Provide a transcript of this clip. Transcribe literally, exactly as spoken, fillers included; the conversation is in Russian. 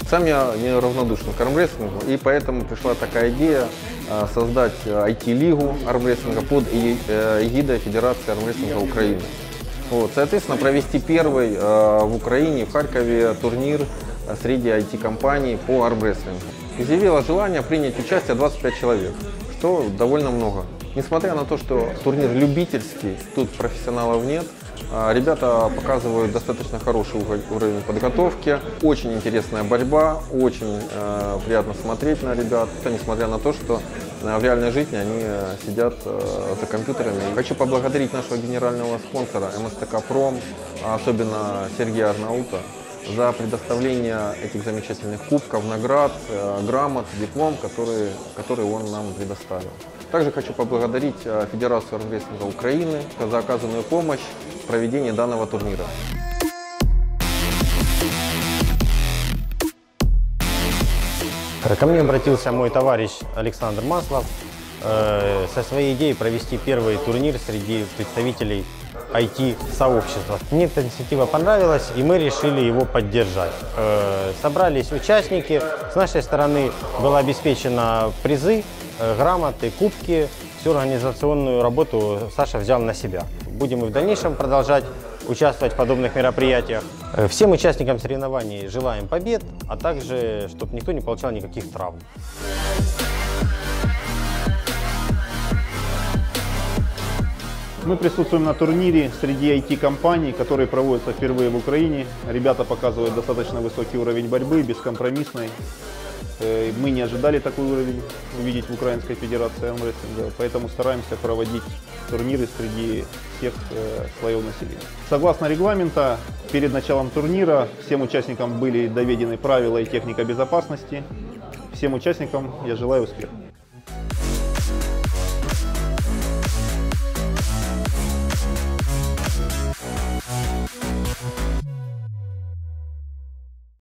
Сам я не равнодушен к армрестлингу, и поэтому пришла такая идея создать ай ти-лигу армрестлинга под эгидой Федерации армрестлинга Украины. Вот, соответственно, провести первый в Украине, в Харькове, турнир среди ай ти-компаний по армрестлингу. Изъявило желание принять участие двадцать пять человек, что довольно много. Несмотря на то, что турнир любительский, тут профессионалов нет, ребята показывают достаточно хороший уровень подготовки, очень интересная борьба, очень э, приятно смотреть на ребят, несмотря на то, что в реальной жизни они сидят э, за компьютерами. Хочу поблагодарить нашего генерального спонсора эм эс тэ ка Пром, особенно Сергея Арнаута, за предоставление этих замечательных кубков, наград, э, грамот, диплом, который, который он нам предоставил. Также хочу поблагодарить Федерацию армрестлинга Украины за оказанную помощь в проведении данного турнира. Ко мне обратился мой товарищ Александр Маслов э, со своей идеей провести первый турнир среди представителей ай ти-сообщества. Мне эта инициатива понравилась, и мы решили его поддержать. Э, собрались участники, с нашей стороны было обеспечено призы, э, грамоты, кубки. Всю организационную работу Саша взял на себя. Будем и в дальнейшем продолжать участвовать в подобных мероприятиях. Всем участникам соревнований желаем побед, а также, чтобы никто не получал никаких травм. Мы присутствуем на турнире среди ай ти-компаний, который проводится впервые в Украине. Ребята показывают достаточно высокий уровень борьбы, бескомпромиссной. Мы не ожидали такой уровень увидеть в Украинской Федерации армрестлинга, поэтому стараемся проводить турниры среди всех слоев населения. Согласно регламента, перед началом турнира всем участникам были доведены правила и техника безопасности. Всем участникам я желаю успеха.